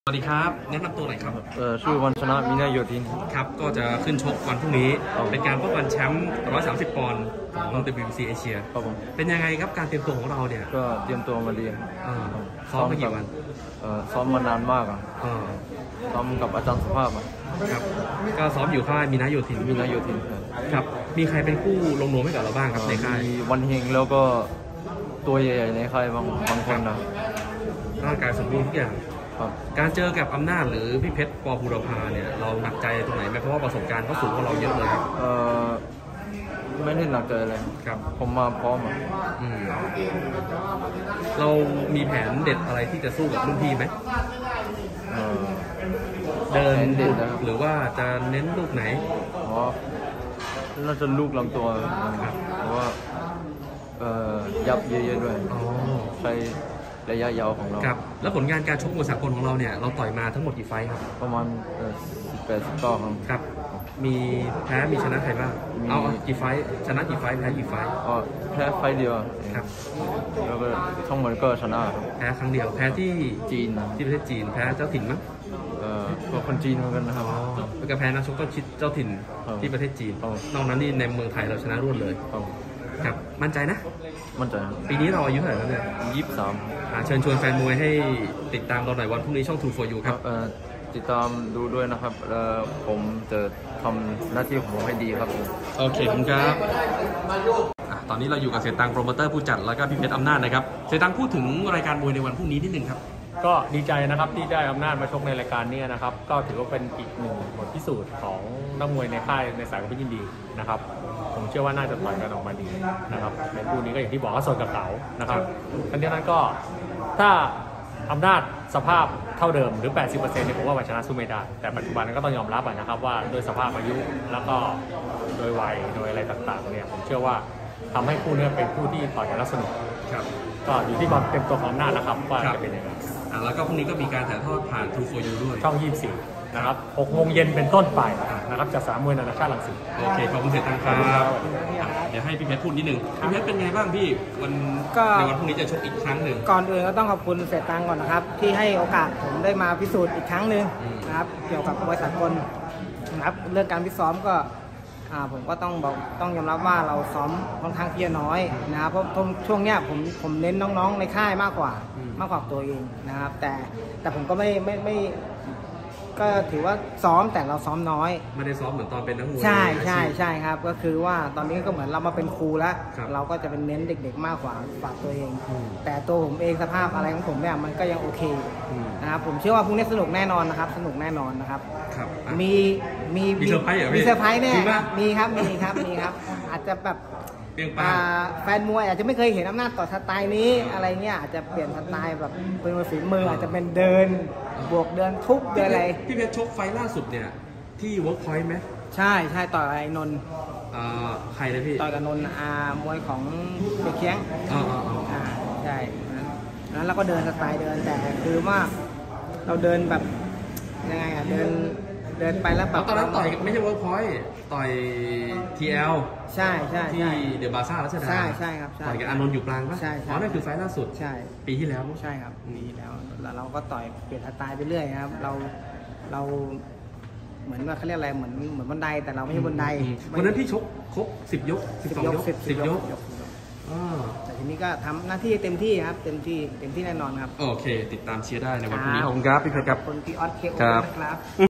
สวัสดีครับแนะนำตัวหน่อยครับชื่อวันชนะมินาโยธินครับก็จะขึ้นชกวันพรุ่งนี้เป็นการป้องกันแชมป์130 ปอนด์ของ WBC เอเชียครับผมเป็นยังไงครับการเตรียมตัวของเราเนี่ยก็เตรียมตัวมาดีซ้อมมากี่วันซ้อมมานานมากซ้อมกับอาจารย์สุภาพครับก็ซ้อมอยู่ค่ายมินาโยธินครับมีใครเป็นคู่ลงนวมให้กับเราบ้างครับในค่ายมีวันเฮงแล้วก็ตัวใหญ่ๆในค่ายบางคนนะร่างกายสมบูรณ์ทุกอย่างการเจอกับอำนาจหรือพี่เพชรป.ภูรพาเนี่ยเราหนักใจตรงไหนไหมเพราะว่าประสบการณ์เขาสูงกว่าเราเยอะเลยไม่ได้หนักใจเลยครับผมมาพร้อมเรามีแผนเด็ดอะไรที่จะสู้กับรุ่นพี่ไหมเดินเด็ดหรือว่าจะเน้นลูกไหนน่าจะลูกลำตัวเพราะว่ายับเยอะๆด้วยใช้ระยะยาวของเราครับแล้วผลงานการชกมวยสากลของเราเนี่ยเราต่อยมาทั้งหมดกี่ไฟท์ครับประมาณ18-19 ครับมีแพ้มีชนะใครบ้างเอากี่ไฟท์ชนะกี่ไฟท์แพ้กี่ไฟท์แพ้ไฟท์เดียวครับแล้วก็ทั้งหมดก็ชนะแพ้ครั้งเดียวแพ้ที่จีนที่ประเทศจีนแพ้เจ้าถิ่นมั้งก็คนจีนเหมือนกันนะครับแล้วก็แพ้นักชกเจ้าถิ่นที่ประเทศจีนนอกนั้นนี่ในเมืองไทยเราชนะรวดเลยครับมั่นใจนะมั่นใจปีนี้เราอายุเท่าไหร่แล้วเนี่ย 23 เชิญชวนแฟนมวยให้ติดตามเราหน่อยวันพรุ่งนี้ช่อง True for You ครับติดตามดูด้วยนะครับผมจะทำหน้าที่ของผมให้ดีครับโอเคขอบคุณครับตอนนี้เราอยู่กับเสียตังโปรโมเตอร์ผู้จัดแล้วก็พี่เพชรอำนาจนะครับเสียตังพูดถึงรายการมวยในวันพรุ่งนี้นิดนึงครับก็ดีใจนะครับที่ได้อำนาจมาชกในรายการนี้นะครับก็ถือว่าเป็นอีกหนึ่งบทพิสูจน์ของนักมวยในค่ายในสายการพิยินดีนะครับผมเชื่อว่าน่าจะต่อยกันออกมาดีนะครับในคู่นี้ก็อย่างที่บอกว่าสดกับเก๋านะครับทั้งนี้นั้นก็ถ้าอำนาจสภาพเท่าเดิมหรือ 80% เนี่ยผมว่าชนะสู้ไม่ได้แต่ปัจจุบันก็ต้องยอมรับนะครับว่าโดยสภาพอายุแล้วก็โดยวัยโดยอะไรต่างๆเนี่ยผมเชื่อว่าทำให้คู่นี้เป็นคู่ที่ต่อยกันแล้วสนุกก็อยู่ที่ความเต็มตัวของอำนาจนะครับว่าจะเป็นยังไงแล้วก็พรุ่งนี้ก็มีการถ่ายทอดผ่าน True for You ด้วยช่อง 24 นะครับ 6 โมงเย็นเป็นต้นไปนะครับจากสนามมวยนานาชาติรังสิตโอเคขอบคุณเสียตังครับเดี๋ยวให้พี่เพชรพูดนิดนึงพี่เพชรเป็นไงบ้างพี่ในวันพรุ่งนี้จะชกอีกครั้งหนึ่งก่อนอื่นก็ต้องขอบคุณเสียตังก่อนนะครับที่ให้โอกาสผมได้มาพิสูจน์อีกครั้งหนึ่งนะครับเกี่ยวกับมวยสากลนะครับเรื่องการพิซ้อมก็ผมก็ต้องยอมรับว่าเราซ้อมค่อนข้างที่จะน้อยนะครับเพราะช่วงเนี้ยผมเน้นน้องๆในค่ายมากกว่าตัวเองนะครับแต่ผมก็ไม่ก็ถือว่าซ้อมแต่เราซ้อมน้อยไม่ได้ซ้อมเหมือนตอนเป็นนักมวยใช่ครับก็คือว่าตอนนี้ก็เหมือนเรามาเป็นครูแล้วเราก็จะเป็นเน้นเด็กๆมากกว่าฝากตัวเองแต่ตัวผมเองสภาพอะไรของผมเนี่ยมันก็ยังโอเคนะครับผมเชื่อว่าพรุ่งนี้สนุกแน่นอนนะครับสนุกแน่นอนนะครับมีเซอร์ไพรส์มีเซอร์ไพรส์เนี่ยมีครับอาจจะแบบแฟนมวยอาจจะไม่เคยเห็นอำนาจต่อสไตล์นี้อะไรเงี้ยอาจจะเปลี่ยนสไตล์แบบเป็นมวยฝีมืออาจจะเป็นเดินบวกเดินทุบเดินอะไรพี่เพชรชกไฟล่าสุดเนี่ยที่เวิร์กพอยต์ไหมใช่ต่อยไอ้นนท์ใครนะพี่ต่อยกับนนท์มวยของเด็กเคียงใช่นั้นเราก็เดินสไตล์เดินแต่คือว่าเราเดินแบบยังไงเดินไปแล้วแบบตอนนั้นต่อยไม่ใช่เวิร์กพอยต์ต่อย TL ใช่ที่เดอะบาซ่าแล้วใช่ครับต่อยกับอานนท์อยู่กลางปะนั่นคือไฟล่าสุดใช่ปีที่แล้วใช่ครับปีที่แล้วเราก็ต่อยเปลี่ยนสไตล์ไปเรื่อยครับเราเหมือนว่าเขาเรียกอะไรเหมือนบันไดแต่เราไม่ใช่บันไดวันนั้นพี่ชกครบ10 ยก12 ยก10 ยกแต่ทีนี้ก็ทำหน้าที่เต็มที่ครับเต็มที่แน่นอนครับโอเคติดตามเชียร์ได้ในวันพรุ่งนี้ขอบคุณครับพี่เพชรครับคนที่ออสเคโอนะครับ